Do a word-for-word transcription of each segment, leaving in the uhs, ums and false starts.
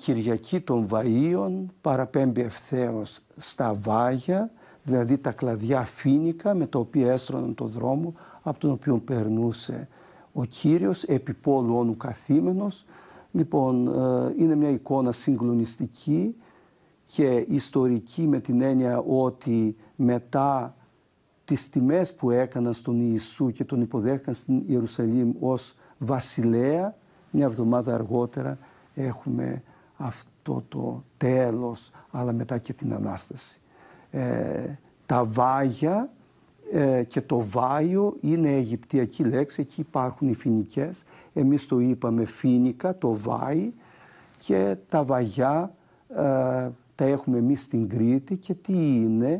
Κυριακή των Βαΐων παραπέμπει ευθέως στα Βάγια, δηλαδή τα κλαδιά φοίνικα με τα οποία έστρωναν το δρόμο από τον οποίο περνούσε ο Κύριος, επί πόλου όνου καθήμενος. Λοιπόν, είναι μια εικόνα συγκλονιστική και ιστορική, με την έννοια ότι μετά τις τιμές που έκαναν στον Ιησού και τον υποδέχτηκαν στην Ιερουσαλήμ ως βασιλέα, μια εβδομάδα αργότερα έχουμε αυτό το τέλος, αλλά μετά και την Ανάσταση. Ε, τα Βάγια ε, και το Βάιο είναι αιγυπτιακή λέξη, εκεί υπάρχουν οι φοινικές, εμείς το είπαμε φοίνικα, το Βάι, και τα Βαγιά ε, τα έχουμε εμείς στην Κρήτη, και τι είναι?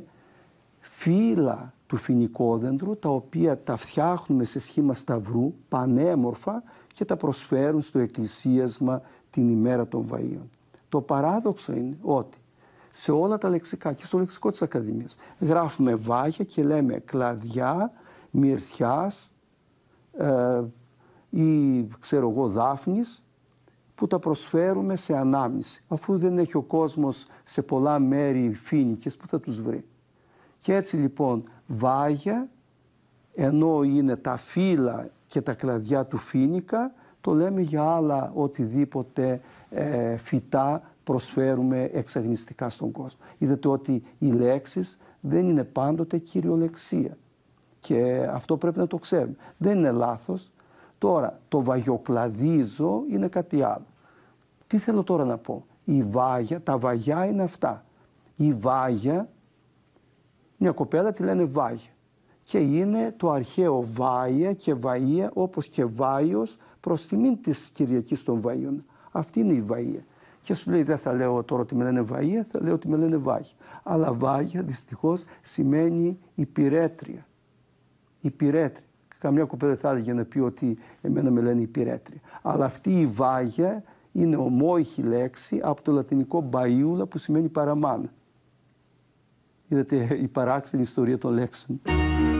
Φύλλα του φοινικόδεντρου, τα οποία τα φτιάχνουμε σε σχήμα σταυρού, πανέμορφα, και τα προσφέρουν στο εκκλησίασμα την ημέρα των Βαΐων. Το παράδοξο είναι ότι σε όλα τα λεξικά και στο λεξικό της Ακαδημίας γράφουμε Βάγια και λέμε κλαδιά, μυρθιάς ε, ή ξέρω εγώ δάφνης, που τα προσφέρουμε σε ανάμνηση. Αφού δεν έχει ο κόσμος σε πολλά μέρη φοίνικες, που θα τους βρει? Και έτσι λοιπόν Βάγια, ενώ είναι τα φύλλα και τα κλαδιά του φοίνικα, το λέμε για άλλα οτιδήποτε ε, φυτά προσφέρουμε εξαγνιστικά στον κόσμο. Είδατε ότι οι λέξεις δεν είναι πάντοτε κυριολεξία. Και αυτό πρέπει να το ξέρουμε. Δεν είναι λάθος. Τώρα, το βαγιοκλαδίζω είναι κάτι άλλο. Τι θέλω τώρα να πω? Η Βάγια, τα Βαγιά είναι αυτά. Η Βάγια, μια κοπέλα τη λένε Βάγια. Και είναι το αρχαίο Βάια και Βαΐα, όπως και Βάιος, προς τιμήν της Κυριακής των Βαΐων. Αυτή είναι η Βαΐα. Και σου λέει, δεν θα λέω τώρα ότι με λένε Βαΐα, θα λέω ότι με λένε Βάγια. Αλλά Βάγια δυστυχώς σημαίνει υπηρέτρια. Υπηρέτρια. Καμιά κοπέλα θα έλεγε να πει ότι εμένα με λένε υπηρέτρια. Αλλά αυτή η Βάγια είναι ομόηχη λέξη από το λατινικό μπαϊούλα, που σημαίνει παραμάνα. Είδατε η παράξενη ιστορία των λέξεων.